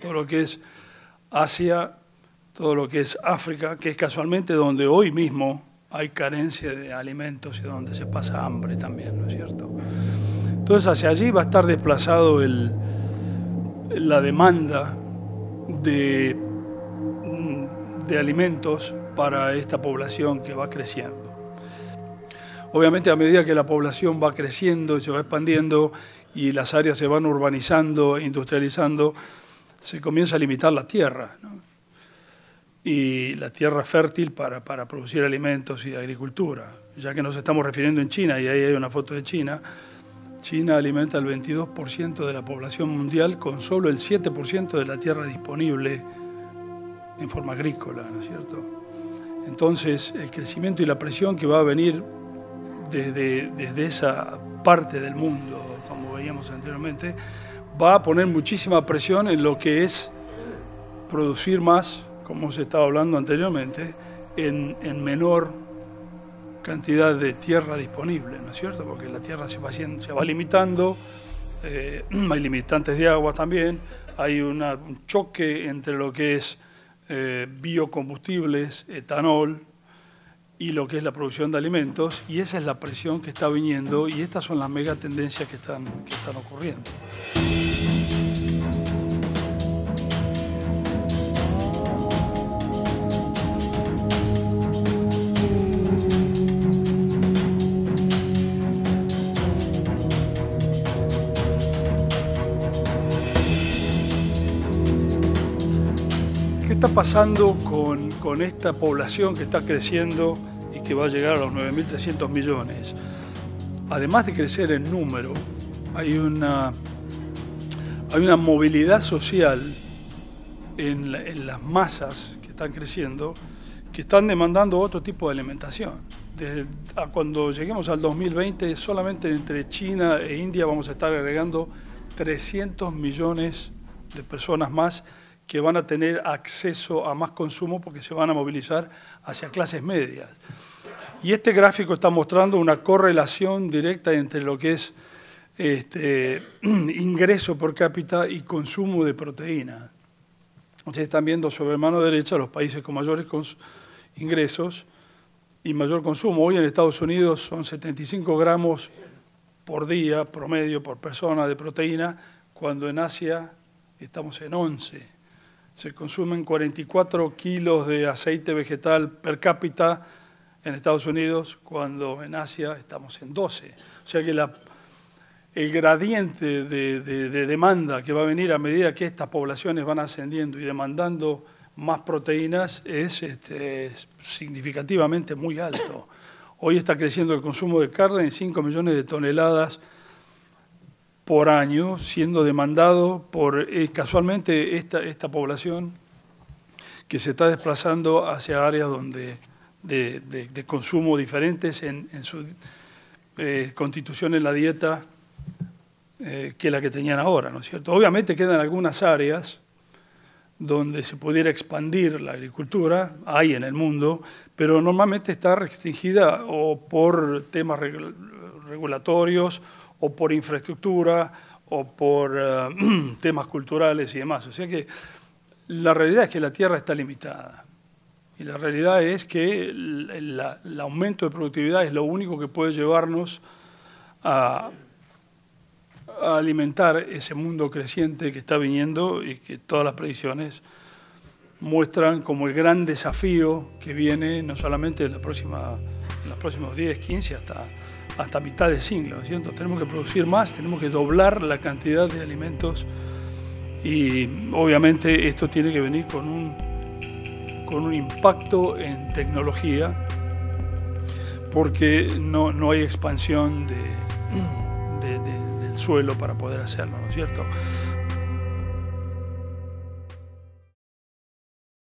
todo lo que es Asia, todo lo que es África, que es casualmente donde hoy mismo hay carencia de alimentos y donde se pasa hambre también, ¿no es cierto? Entonces hacia allí va a estar desplazado la demanda de alimentos para esta población que va creciendo. Obviamente a medida que la población va creciendo y se va expandiendo y las áreas se van urbanizando, industrializando, se comienza a limitar la tierra, ¿no? Y la tierra fértil para producir alimentos y agricultura. Ya que nos estamos refiriendo en China, y ahí hay una foto de China, China alimenta el 22% de la población mundial con solo el 7% de la tierra disponible en forma agrícola, ¿no es cierto? Entonces, el crecimiento y la presión que va a venir desde esa parte del mundo, como veíamos anteriormente, va a poner muchísima presión en lo que es producir más, como se estaba hablando anteriormente, en menor cantidad de tierra disponible, ¿no es cierto? Porque la tierra se va limitando, hay limitantes de agua también, hay un choque entre lo que es biocombustibles, etanol, y lo que es la producción de alimentos, y esa es la presión que está viniendo, y estas son las mega tendencias que están ocurriendo. ¿Qué está pasando con esta población que está creciendo y que va a llegar a los 9.300 millones? Además de crecer en número, hay una movilidad social en las masas que están creciendo, que están demandando otro tipo de alimentación. Cuando lleguemos al 2020, solamente entre China e India vamos a estar agregando 300 millones de personas más que van a tener acceso a más consumo porque se van a movilizar hacia clases medias. Y este gráfico está mostrando una correlación directa entre lo que es ingreso per cápita y consumo de proteína. Ustedes están viendo sobre mano derecha los países con mayores ingresos y mayor consumo. Hoy en Estados Unidos son 75 gramos por día, promedio, por persona de proteína, cuando en Asia estamos en 11. Se consumen 44 kilos de aceite vegetal per cápita en Estados Unidos, cuando en Asia estamos en 12. O sea que el gradiente de demanda que va a venir a medida que estas poblaciones van ascendiendo y demandando más proteínas es significativamente muy alto. Hoy está creciendo el consumo de carne en 5 millones de toneladas por año, siendo demandado por casualmente esta población que se está desplazando hacia áreas de consumo diferentes en su constitución en la dieta que la que tenían ahora, ¿no es cierto? Obviamente quedan algunas áreas donde se pudiera expandir la agricultura, hay en el mundo, pero normalmente está restringida o por temas regulatorios, o por infraestructura, o por temas culturales y demás. O sea que la realidad es que la tierra está limitada. Y la realidad es que el aumento de productividad es lo único que puede llevarnos a alimentar ese mundo creciente que está viniendo y que todas las predicciones muestran como el gran desafío que viene no solamente en los próximos 10, 15, hasta mitad de siglo, ¿no es cierto? Tenemos que producir más, tenemos que doblar la cantidad de alimentos y obviamente esto tiene que venir con un impacto en tecnología porque no hay expansión del suelo para poder hacerlo, ¿no es cierto?